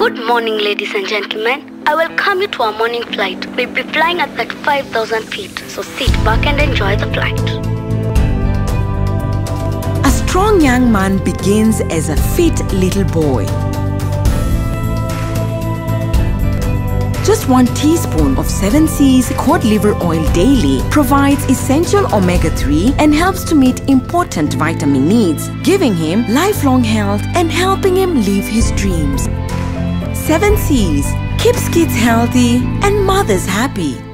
Good morning, ladies and gentlemen. I welcome you to our morning flight. We'll be flying at 35,000 feet, so sit back and enjoy the flight. A strong young man begins as a fit little boy. Just 1 teaspoon of 7C's cod liver oil daily provides essential omega-3 and helps to meet important vitamin needs, giving him lifelong health and helping him live his dreams. 7C's keeps kids healthy and mothers happy.